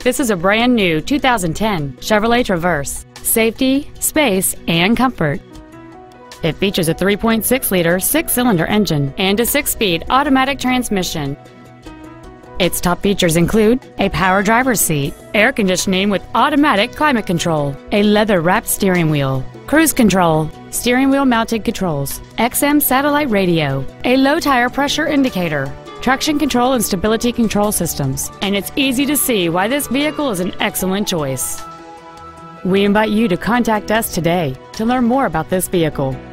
This is a brand new 2010 Chevrolet Traverse. Safety, space, and comfort. It features a 3.6-liter six-cylinder engine and a 6-speed automatic transmission. Its top features include a power driver's seat, air conditioning with automatic climate control, a leather-wrapped steering wheel, cruise control, steering wheel mounted controls, XM satellite radio, a low tire pressure indicator, traction control and stability control systems, and it's easy to see why this vehicle is an excellent choice. We invite you to contact us today to learn more about this vehicle.